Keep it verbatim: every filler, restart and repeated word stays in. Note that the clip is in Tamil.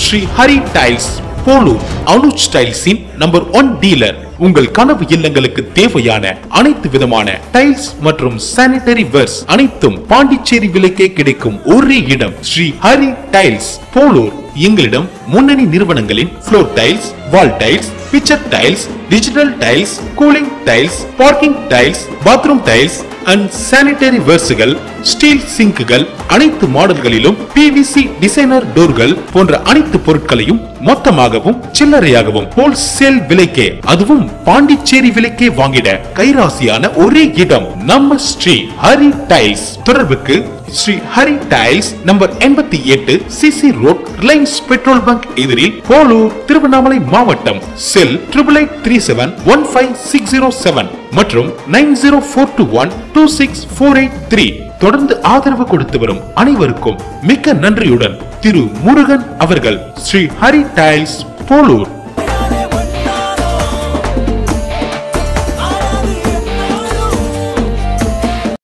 ஸ்ரீ ஹரி டைல்ஸ் போலூர். அனுஜ் டைல்ஸின் நம்பர் ஒன் டீலர். உங்கள் கனவு இல்லங்களுக்கு தேவையான அனைத்து விதமான டைல்ஸ் மற்றும் சானிட்டரி வேர்ஸ் அனைத்தும் பாண்டிச்சேரி விலைக்கே கிடைக்கும் ஒரே இடம் ஸ்ரீ ஹரி டைல்ஸ் போலூர். எங்களிடம் முன்னணி நிறுவனங்களின் floor tiles, wall tiles, picture tiles, digital tiles, cooling tiles, parking tiles, bathroom tiles and sanitary வேர்ஸ்கள், ஸ்டீல் சிங்குகள், அனைத்து மாடல்களிலும் பிவிசி டிசைனர் டோர்கள் போன்ற அனைத்து பொருட்களையும் மொத்தமாகவும் சில்லறையாகவும் ஹோல்சேல் விலைக்கே, அதுவும் பாண்டிச்சேரி விலைக்கே வாங்கிட கைராசியான ஒரே இடம் நம்ம ஸ்ரீ ஹரி டைல்ஸ். தொடர்புக்கு ஸ்ரீ ஹரி டைல்ஸ் நம்பர் எண்பத்தி எட்டு CC road, Reliance petrol bunk எதிரில், போலூர், திருவண்ணாமலை மாவட்டம். Cell triple eight three seven one five six zero seven மற்றும் nine zero four two one two six four eight three. தொடர்ந்து ஆதரவு கொடுத்து வரும் அனைவருக்கும் மிக்க நன்றியுடன் திரு முருகன் அவர்கள். ஸ்ரீ ஹரி டைல்ஸ் போலூர்.